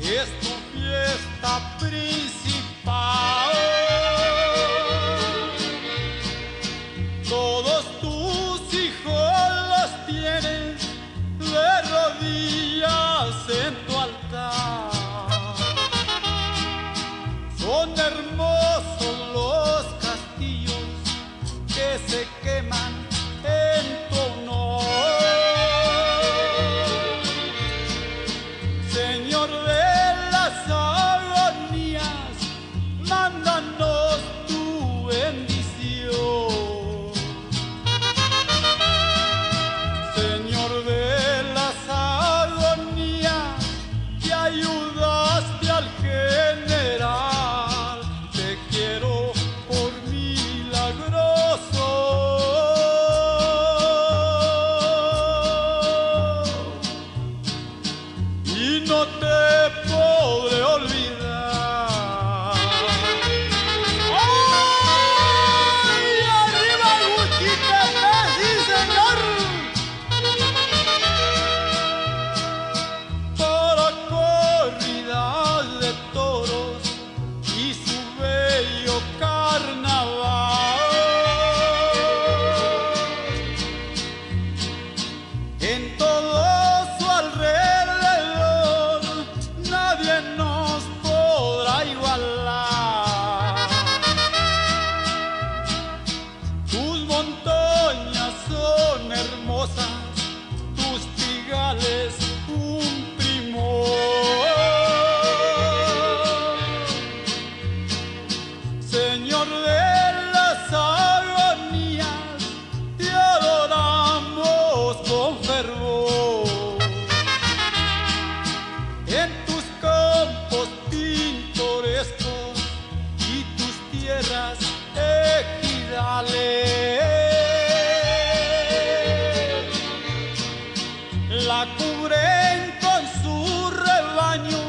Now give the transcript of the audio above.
es tu fiesta principal. Todos tus hijos los tienes de rodillas en tu altar. Son hermosos los castillos que se queman en tu honor. Señor de las agonías, mándanos tu bendición. Señor de las agonías, que ayudaste al general, te quiero por milagroso. Y no te podré olvidar. ¡Ay! ¡Arriba el Huichiltepec, sí señor! Para corridas de toros y su bello carnaval. En todo su alrededor nadie nos podrá igualar. Tus montañas son hermosas, tus trigales un primor. Señor de las agonías, te adoramos con fervor. En tus campos pintorescos y tus tierras ejidales, la cubren con su rebaño